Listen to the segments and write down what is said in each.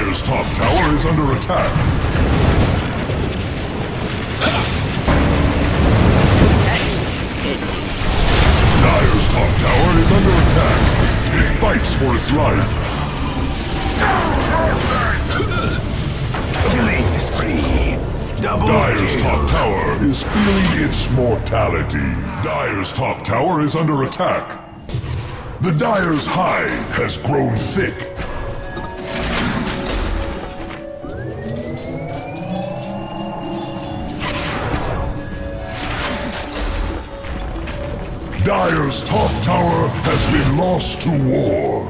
Dire's top tower is under attack. Dire's top tower is under attack. It fights for its life. Killing spree. Double Dire's kill. top tower is feeling its mortality. Dire's top tower is under attack. The Dire's hide has grown thick. Dire's top tower has been lost to war.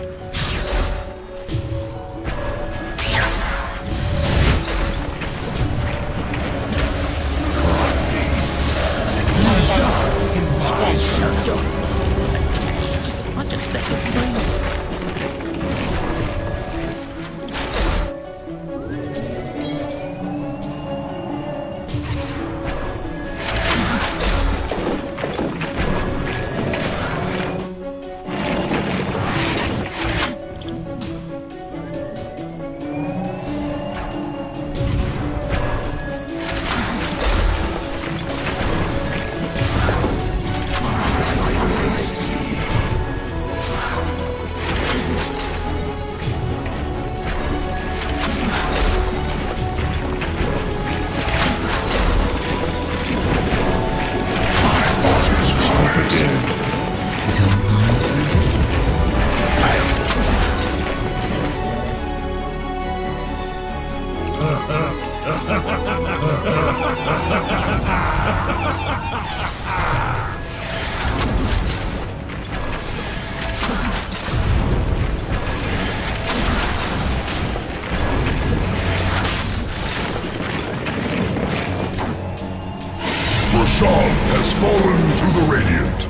Rashad has fallen to the Radiant.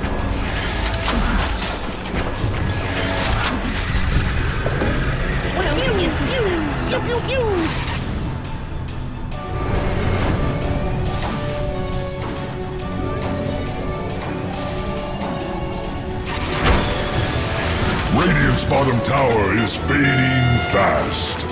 Pew, pew, pew. Radiant's bottom tower is fading fast.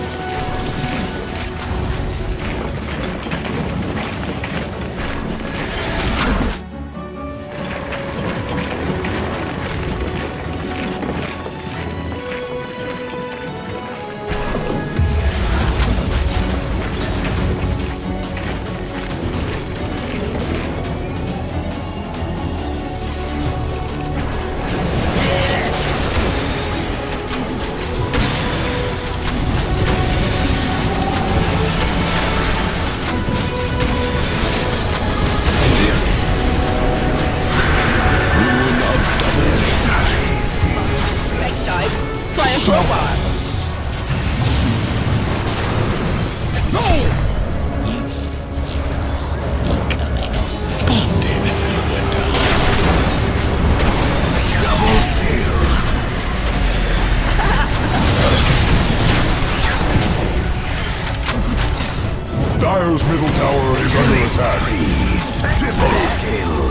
Dire's middle tower is under attack. Triple kill.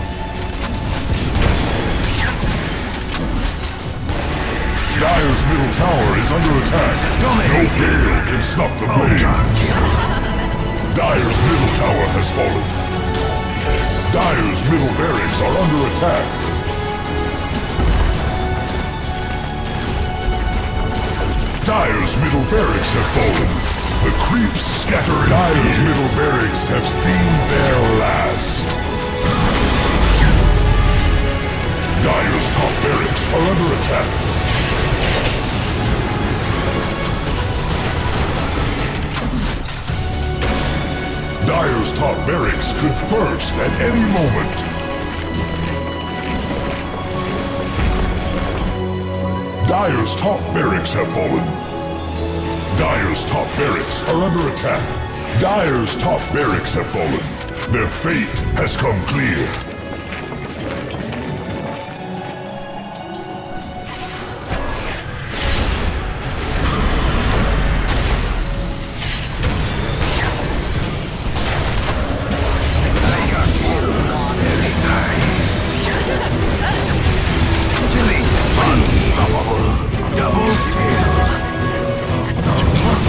Dire's middle tower is under attack. Dominating. No gale can snuff the Ultra flames. kill. Dire's middle tower has fallen. Dire's middle barracks are under attack. Dire's middle barracks have fallen. The creeps scatter in Dire's middle barracks have seen their last. Dire's top barracks are under attack. Dire's top barracks could burst at any moment. Dire's top barracks have fallen. Dire's top barracks are under attack. Dire's top barracks have fallen. Their fate has come clear. Unstoppable. Double kill.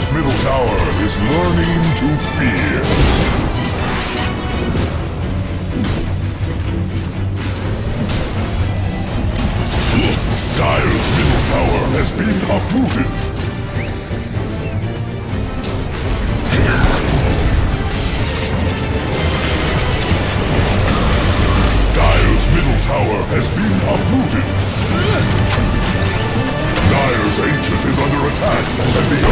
middle tower is learning to fear. Dire's middle tower has been uprooted. Dire's middle tower has been uprooted. Dire's Ancient is under attack, and the